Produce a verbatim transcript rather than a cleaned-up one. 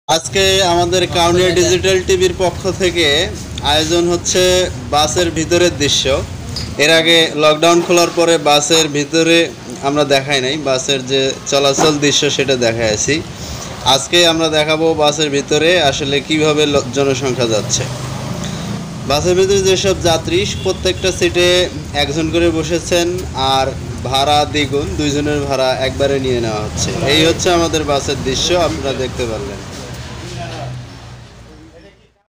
আজকে আমাদের কাউনিয়া ডিজিটাল টিভির পক্ষ থেকে আয়োজন হচ্ছে বাসের ভিতরের দৃশ্য। এর আগে লকডাউন খোলার পরে বাসের ভিতরে আমরা দেখাই নাই, বাসের যে চলাচল দৃশ্য সেটা দেখাইছি। আজকে আমরা দেখাবো বাসের ভিতরে আসলে কিভাবে জনসংখ্যা যাচ্ছে। বাসের ভিতরে যেসব যাত্রী প্রত্যেকটা সিটে একজন করে বসেছেন, আর ভাড়া দ্বিগুণ, দুইজনের ভাড়া একবারে নিয়ে নেওয়া হচ্ছে। এই হচ্ছে আমাদের বাসের দৃশ্য, আপনারা দেখতে পারলেন।